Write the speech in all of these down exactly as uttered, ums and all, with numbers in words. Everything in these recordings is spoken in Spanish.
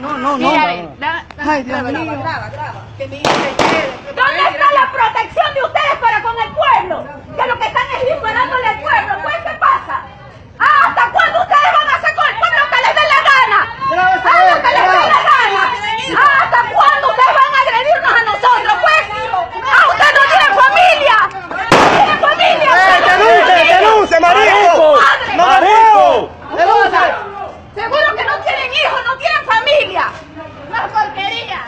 No, no, no. Mírale, da- da- Ay, Dios graba, mío. graba, graba. Que mi hija se quede. ¿Dónde está la protección de ustedes para con el pueblo? Que lo que están es disparándole al pueblo. Pues, ¿qué pasa? Ah, ¿hasta cuándo ustedes van a hacer con el pueblo lo que les dé la gana? Ah, lo que les dé la gana. Ah, ¿hasta cuándo ustedes van a agredirnos a nosotros? Pues, ah, ustedes no tienen familia. No tienen familia. ¡Eh, denuncie, denuncie, marico! ¡Marico! ¡Denuncia! Seguro que no tienen hijos, no tienen familia. Una porquería.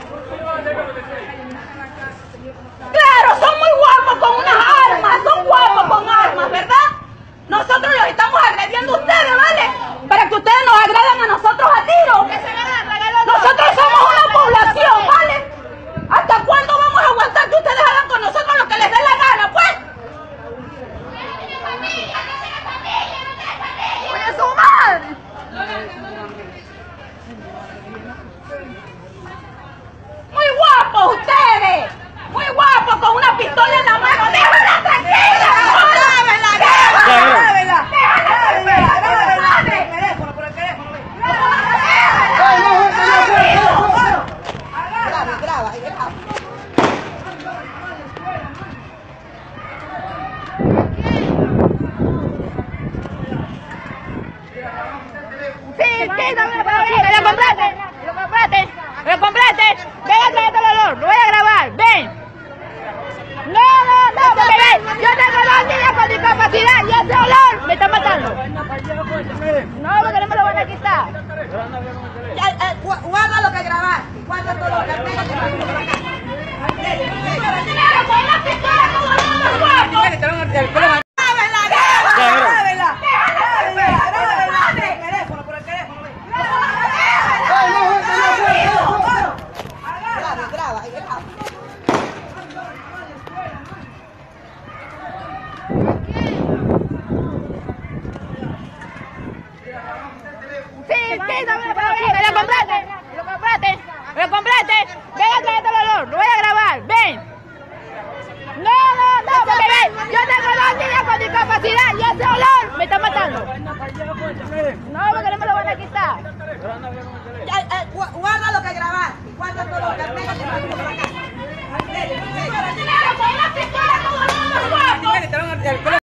Claro, son muy guapos con unas armas, son guapos con armas, ¿verdad? Nosotros los estamos agrediendo a ustedes, ¿vale? Para que ustedes nos agredan a nosotros a tiros. Nosotros somos una población, ¿vale? ¿Hasta cuándo vamos a aguantar que ustedes hagan con nosotros lo que les dé la gana, pues? ¡Oye, su madre! Muy guapos ustedes, muy guapos con una pistola en la mano. ¡Déjala tranquila! ¡Grábela, grábela! ¡Grábela! ¡Déjala, grábela! ¡Por el teléfono, por el teléfono! ¡Graba, graba, graba! Sí, sí, no me puedo ir. ¡Lo compraste! ¡Lo compraste! ¡Lo compraste! ¡Ven a traerte el olor! ¡Lo voy a grabar! ¡Ven! ¡No, no, no! Porque ven, yo tengo dos niñas con discapacidad y ese olor me está matando. No, porque no me lo van a quitar. Ya, eh, gu- guarda lo que grabaste. Guarda todo lo que pégate para irnos por acá. Pero con la pistola como los guapos. ¡Grábela, grábela! ¡Grábela, grábela! Por el teléfono, por el teléfono. Graba, graba, graba. Sí, sí, no me puedo ir. ¡Lo compraste! ¡Lo compraste! ¡Lo compraste! ¡Ven a traerte el olor! ¡Lo voy a grabar! ¡Ven! No, no, no, porque ven, yo tengo dos niñas con discapacidad y ese olor me está matando. No, porque no me lo van a quitar. Ya, eh, gu- guarda lo que grabaste, guarda todo lo que pégate para irnos por acá. Pero con una pistola como los guapos.